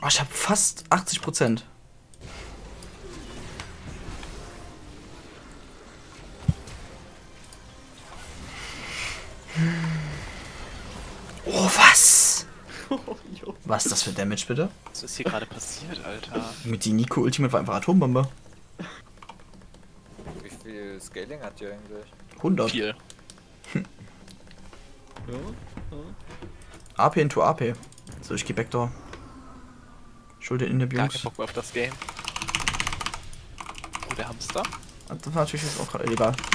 Oh, ich habe fast 80%. Oh, was? Was ist das für Damage, bitte? Was ist hier gerade passiert, Alter? Mit die Nico Ultimate war einfach Atombombe. Wie viel Scaling hat die eigentlich? 100. Viel. AP into AP. So, ich geh Backdoor. Schulter in der Gar keinen Jungs. Bock mehr auf das Game. Oh, der Hamster. Das war natürlich jetzt auch gerade illegal.